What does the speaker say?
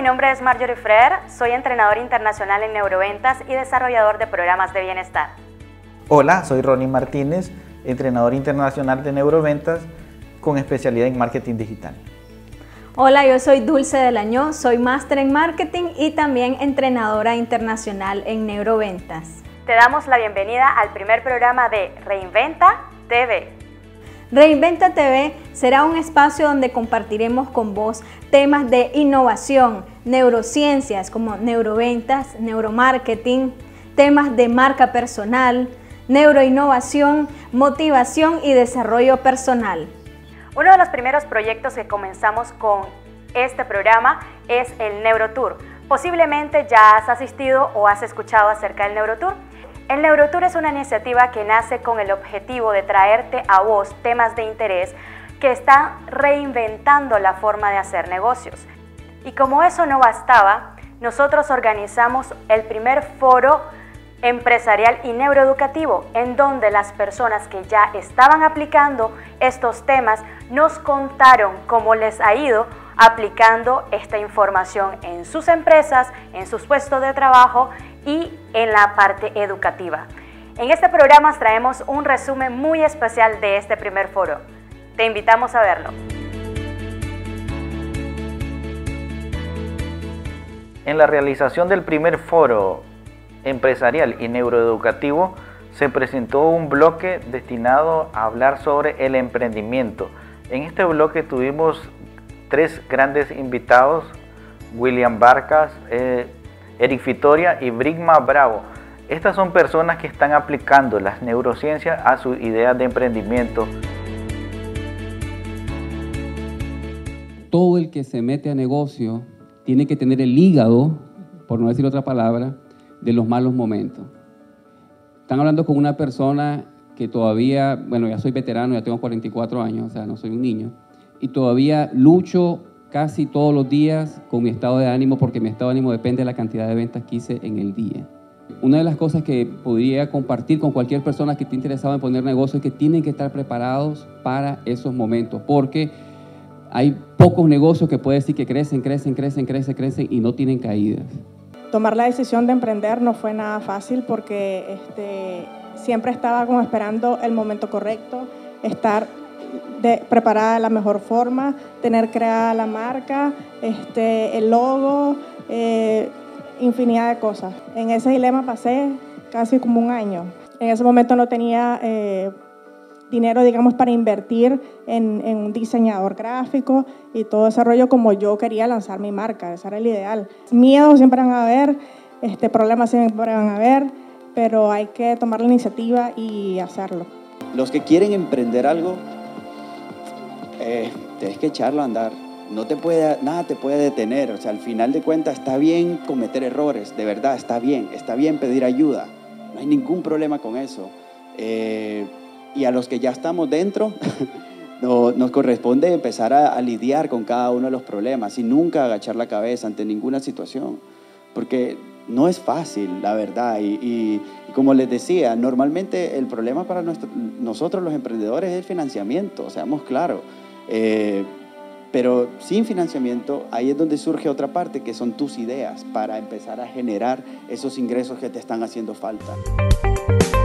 nombre es Marjorie Freer, soy entrenador internacional en neuroventas y desarrollador de programas de bienestar. Hola, soy Ronnie Martínez, entrenador internacional de neuroventas con especialidad en marketing digital. Hola, yo soy Dulce Delañó, soy máster en marketing y también entrenadora internacional en neuroventas. Te damos la bienvenida al primer programa de Reinventa TV. Reinventa TV será un espacio donde compartiremos con vos temas de innovación, neurociencias como neuroventas, neuromarketing, temas de marca personal, neuroinnovación, motivación y desarrollo personal. Uno de los primeros proyectos que comenzamos con este programa es el Neurotour. Posiblemente ya has asistido o has escuchado acerca del Neurotour. El Neurotour es una iniciativa que nace con el objetivo de traerte a vos temas de interés que están reinventando la forma de hacer negocios. Y como eso no bastaba, nosotros organizamos el primer foro empresarial y neuroeducativo, en donde las personas que ya estaban aplicando estos temas nos contaron cómo les ha ido aplicando esta información en sus empresas, en sus puestos de trabajo y en la parte educativa. En este programa traemos un resumen muy especial de este primer foro. Te invitamos a verlo. En la realización del primer foro empresarial y neuroeducativo se presentó un bloque destinado a hablar sobre el emprendimiento. En este bloque tuvimos tres grandes invitados: William Barcas, Eric Fitoria y Brigma Bravo. Estas son personas que están aplicando las neurociencias a sus ideas de emprendimiento. Todo el que se mete a negocio tiene que tener el hígado, por no decir otra palabra, de los malos momentos. Están hablando con una persona que todavía, bueno, ya soy veterano, ya tengo 44 años, o sea, no soy un niño, y todavía lucho casi todos los días con mi estado de ánimo, porque mi estado de ánimo depende de la cantidad de ventas que hice en el día. Una de las cosas que podría compartir con cualquier persona que esté interesada en poner negocio es que tienen que estar preparados para esos momentos, porque hay pocos negocios que puede decir que crecen y no tienen caídas. Tomar la decisión de emprender no fue nada fácil porque siempre estaba como esperando el momento correcto, estar preparada de la mejor forma, tener creada la marca, el logo, infinidad de cosas. En ese dilema pasé casi como un año. En ese momento no tenía dinero, digamos, para invertir en un diseñador gráfico y todo ese rollo como yo quería lanzar mi marca. Ese era el ideal. Miedos siempre van a haber, problemas siempre van a haber, pero hay que tomar la iniciativa y hacerlo. Los que quieren emprender algo, tienes que echarlo a andar. Nada te puede detener. O sea, al final de cuentas está bien cometer errores, de verdad está bien pedir ayuda. No hay ningún problema con eso. Y a los que ya estamos dentro, nos corresponde empezar a lidiar con cada uno de los problemas y nunca agachar la cabeza ante ninguna situación, porque no es fácil, la verdad. Y como les decía, normalmente el problema para nosotros los emprendedores es el financiamiento, seamos claros. Pero sin financiamiento, ahí es donde surge otra parte, que son tus ideas, para empezar a generar esos ingresos que te están haciendo falta.